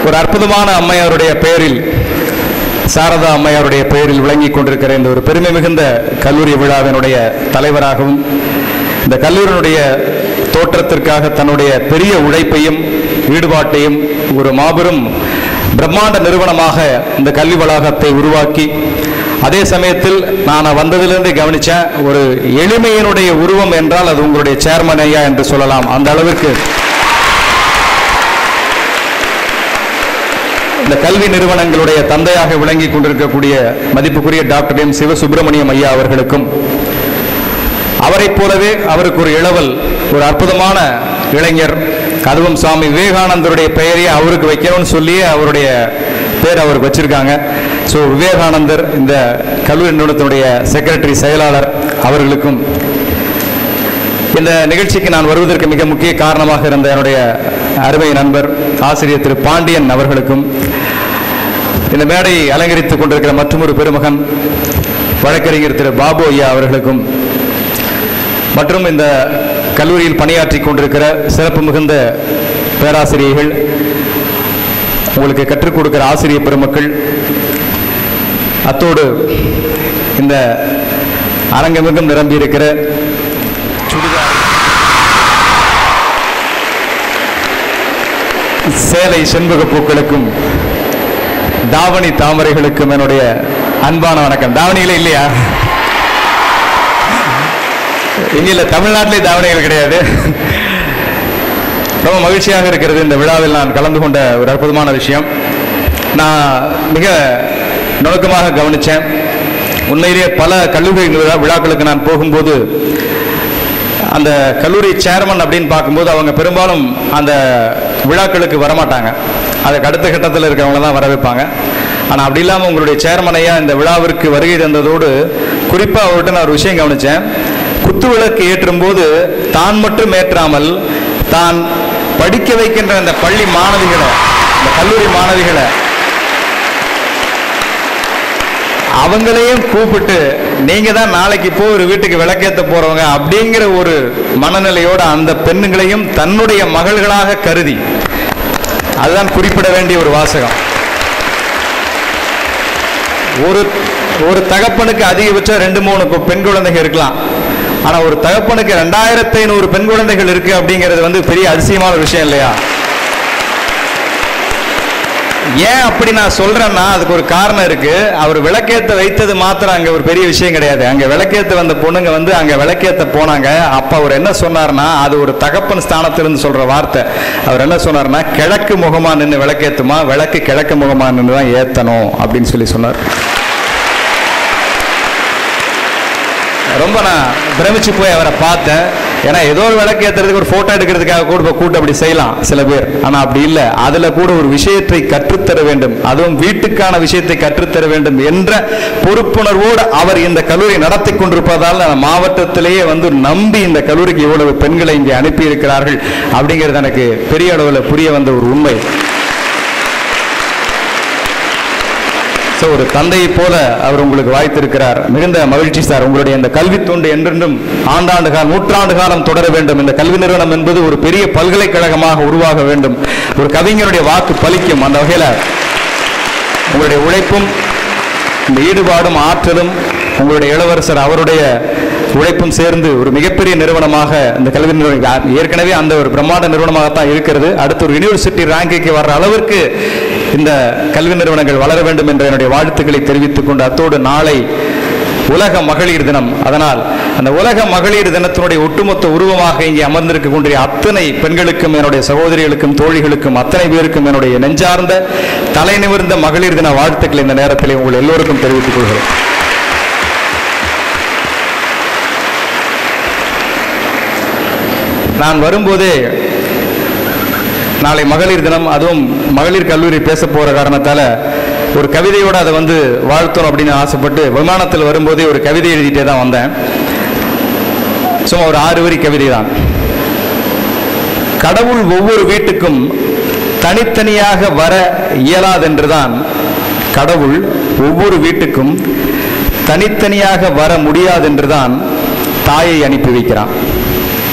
ஒரு அற்புதமான அம்மையாருடைய பெயரில், சாரதா அம்மையாருடைய பெயரில் விளங்கி கொண்டிருக்கிற இந்த ஒரு பெருமை மிகுந்த கல்லூரி விழாவினுடைய தலைவராகவும், இந்த கல்லூரியினுடைய தோற்றத்திற்காக தன்னுடைய பெரிய உழைப்பையும் ஈடுபாட்டையும் ஒரு மாபெரும் பிரம்மாண்ட நிறுவனமாக இந்த கல்வி வளாகத்தை உருவாக்கி, அதே சமயத்தில் நான் வந்ததிலிருந்து கவனிச்சேன், ஒரு எளிமையினுடைய உருவம் என்றால் அது உங்களுடைய சேர்மன் ஐயா என்று சொல்லலாம். அந்த அளவுக்கு இந்த கல்வி நிறுவனங்களுடைய தந்தையாக விளங்கி கொண்டிருக்கக்கூடிய மதிப்புக்குரிய டாக்டர் எம் சிவசுப்பிரமணியம் ஐயா அவர்களுக்கும், அவரை போலவே அவருக்கு ஒரு இளவல், ஒரு அற்புதமான இளைஞர், அதுவும் சுவாமி விவேகானந்தருடைய பெயரையே அவருக்கு வைக்கணும்னு சொல்லி அவருடைய பேர் அவருக்கு வச்சிருக்காங்க. ஸோ விவேகானந்தர் இந்த கல்லூரி நிறுவனத்தினுடைய செக்ரட்டரி செயலாளர் அவர்களுக்கும், இந்த நிகழ்ச்சிக்கு நான் வருவதற்கு மிக முக்கிய காரணமாக இருந்த என்னுடைய அருமை நண்பர் ஆசிரியர் திரு பாண்டியன் அவர்களுக்கும், இந்த மேடையை அலங்கரித்துக் கொண்டிருக்கிற மற்றொரு பெருமகன் வழக்கறிஞர் திரு பாபு ஐயா அவர்களுக்கும், மற்றும் இந்த கல்லூரியில் பணியாற்றி கொண்டிருக்கிற சிறப்பு மிகுந்த பேராசிரியர்கள், உங்களுக்கு கற்றுக் கொடுக்கிற ஆசிரியர் பெருமக்கள், அத்தோடு இந்த அரங்கமிகும் நிரம்பி இருக்கிற சேலை செண்பக பூக்களுக்கும் தாவணி தாமரைகளுக்கும் என்னுடைய அன்பான வணக்கம். தாவணிகளே இல்லையா? இங்க இல்ல, தமிழ்நாட்டிலே தாவணிகள் கிடையாது. ரொம்ப மகிழ்ச்சியாக இருக்கிறது. இந்த விழாவில் நான் கலந்து கொண்ட ஒரு அற்புதமான விஷயம். நான் மிக நுணுக்கமாக கவனித்தேன். உண்மையிலேயே பல கல்லூரி விழாக்களுக்கு நான் போகும்போது அந்த கல்லூரி சேர்மன் அப்படின்னு பார்க்கும்போது அவங்க பெரும்பாலும் அந்த விழாக்களுக்கு வரமாட்டாங்க. அதுக்கு அடுத்த கட்டத்தில் இருக்கிறவங்க தான் வர வைப்பாங்க. ஆனால் அப்படி இல்லாமல் உங்களுடைய சேர்மனையா இந்த விழாவிற்கு வருகை தந்ததோடு குறிப்பாக அவர்கிட்ட நான் ஒரு விஷயம் கவனித்தேன். குத்துவிளக்கு ஏற்றும் போது தான் மட்டும் ஏற்றாமல் தான் படிக்க வைக்கின்ற அந்த பள்ளி மாணவிகளை, இந்த கல்லூரி மாணவிகளை அவங்களையும் கூப்பிட்டு, நீங்க தான் நாளைக்கு போய் ஒரு வீட்டுக்கு விளக்கேற்ற போறவங்க அப்படிங்கிற ஒரு மனநிலையோட அந்த பெண்ணுங்களையும் தன்னுடைய மகள்களாக கருதி, அதுதான் குறிப்பிட வேண்டிய ஒரு வாசகம். ஒரு தகப்பனுக்கு அதிகபட்சம் 2-3 பெண் குழந்தைகள் இருக்கலாம். ஆனா ஒரு தகப்பனுக்கு 2500 பெண் குழந்தைகள் இருக்கு அப்படிங்கிறது பெரிய அதிசயமான விஷயம் இல்லையா? ஏன் அப்படி நான் சொல்றேன்னா அதுக்கு ஒரு காரணம் இருக்கு. அவர் விளக்கேற்ற வைத்தது மாத்திரம் அங்க ஒரு பெரிய விஷயம் கிடையாது. அங்க விளக்கேற்ற வந்த பொண்ணுங்க அங்க விளக்கேற்ற போனாங்க. அப்ப அவர் என்ன சொன்னார்னா, அது ஒரு தகப்பன் ஸ்தானத்திலிருந்து சொல்ற வார்த்தை. அவர் என்ன சொன்னார்னா, கிழக்கு முகமா நின்று விளக்கேற்றுமா, விளக்கு கிழக்கு முகமா நின்று தான் ஏத்தணும் அப்படின்னு சொல்லி சொன்னார். ரொம்ப நான் பிரமிச்சு போய் அவரை பார்த்தேன். ஏன்னா ஏதோ ஒரு விளக்கு ஏற்றுறதுக்கு ஒரு போட்டோ எடுக்கிறதுக்காக கூட கூட்டு அப்படி செய்யலாம் சில பேர். ஆனால் அப்படி இல்லை. அதில் கூட ஒரு விஷயத்தை கற்றுத்தர வேண்டும், அதுவும் வீட்டுக்கான விஷயத்தை கற்றுத்தர வேண்டும் என்ற பொறுப்புணர்வோடு அவர் இந்த கல்லூரி நடத்தி கொண்டிருப்பதால் மாவட்டத்திலேயே நம்பி இந்த கல்லூரிக்கு இவ்வளவு பெண்களை இங்கே அனுப்பி இருக்கிறார்கள் அப்படிங்கிறது எனக்கு பெரிய அளவில் புரிய வந்த ஒரு உண்மை. ஒரு தந்தையை போல அவர் உங்களுக்கு வாய்த்திருக்கிறார். மிகுந்த மகிழ்ச்சி சார். உங்களுடைய இந்த கல்வி தொண்டு என்றென்றும் ஆண்டாண்டு காலம், நூற்றாண்டு காலம் தொடர வேண்டும். இந்த கல்வி நிறுவனம் என்பது ஒரு பெரிய பல்கலைக்கழகமாக உருவாக வேண்டும். ஒரு கவிஞருடைய வாக்கு பலிக்கும். அந்த வகையில் உங்களுடைய உழைப்பும் இந்த ஈடுபாடும் ஆற்றலும், உங்களுடைய இளவரசர் அவருடைய உழைப்பும் சேர்ந்து ஒரு மிகப்பெரிய நிறுவனமாக இந்த கல்வி நிறுவனம் ஏற்கனவே அந்த ஒரு பிரம்மாண்ட நிறுவனமாகத்தான் இருக்கிறது. அடுத்து ஒரு யூனிவர்சிட்டி ரேங்கிற்கு வர்ற அளவிற்கு இந்த கல்வி நிறுவனங்கள் வளர வேண்டும் என்ற என்னுடைய வாழ்த்துக்களை தெரிவித்துக் கொண்டு, அத்தோடு நாளை உலக மகளிர் தினம். அதனால் அந்த உலக மகளிர் தினத்தினுடைய ஒட்டுமொத்த உருவமாக இங்கே அமர்ந்திருக்கக்கூடிய அத்தனை பெண்களுக்கும், என்னுடைய சகோதரிகளுக்கும், தோழிகளுக்கும், அத்தனை பேருக்கும் என்னுடைய நெஞ்சார்ந்த தலை நிமிர்ந்த மகளிர் தின வாழ்த்துக்களை இந்த நேரத்தில் உங்கள் எல்லோருக்கும் தெரிவித்துக் கொள்கிறேன். நான் வரும்போதே நாளை மகளிர் தினம், அதுவும் மகளிர் கல்லூரி பேச போகிற காரணத்தால் ஒரு கவிதையோடு அதை வாழ்த்தணும் அப்படின்னு ஆசைப்பட்டு விமானத்தில் வரும்போதே ஒரு கவிதை எழுதிட்டே தான் வந்தேன். சும்மா ஒரு 6 வரி கவிதை தான். கடவுள் ஒவ்வொரு வீட்டுக்கும் தனித்தனியாக வர இயலாதென்றுதான் கடவுள் ஒவ்வொரு வீட்டுக்கும் தனித்தனியாக வர முடியாதென்றுதான் தாயை அனுப்பி வைக்கிறான்.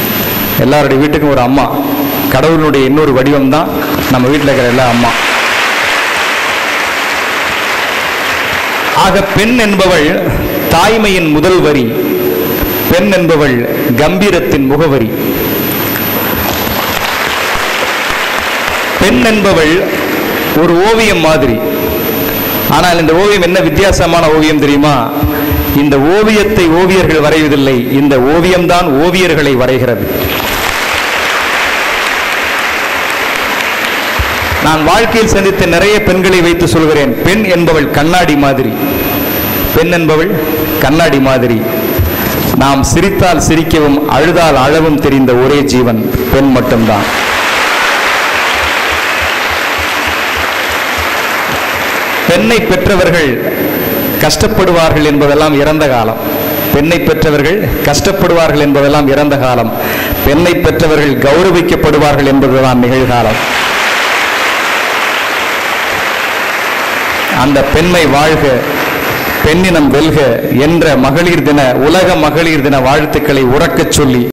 எல்லாருடைய வீட்டுக்கும் ஒரு அம்மா. கடவுளுடைய இன்னொரு வடிவம் தான் நம்ம வீட்டில் இருக்கிற எல்லா அம்மா. ஆக பெண் என்பவள் தாய்மையின் முதல் வரி, பெண் என்பவள் கம்பீரத்தின் முகவரி. பெண் என்பவள் ஒரு ஓவியம் மாதிரி. ஆனால் இந்த ஓவியம் என்ன வித்தியாசமான ஓவியம் தெரியுமா? இந்த ஓவியத்தை ஓவியர்கள் வரைவதில்லை, இந்த ஓவியம்தான் ஓவியர்களை வரைகிறது. நான் வாழ்க்கையில் சந்தித்த நிறைய பெண்களை வைத்து சொல்கிறேன், பெண் என்பவள் கண்ணாடி மாதிரி. பெண் என்பவள் கண்ணாடி மாதிரி. நாம் சிரித்தால் சிரிக்கவும் அழுதால் அழவும் தெரிந்த ஒரே ஜீவன் பெண் மட்டும்தான். பெண்ணை பெற்றவர்கள் கஷ்டப்படுவார்கள் என்பதெல்லாம் இறந்த காலம். பெண்ணை பெற்றவர்கள் கஷ்டப்படுவார்கள் என்பதெல்லாம் இறந்த காலம். பெண்ணை பெற்றவர்கள் கௌரவிக்கப்படுவார்கள் என்பதுதான் நிகழ்காலம். அந்த பெண்மை வாழ்க, பெண்ணினம் வெல்க என்ற மகளிர் தின, உலக மகளிர் தின வாழ்த்துக்களை உறக்கச் சொல்லி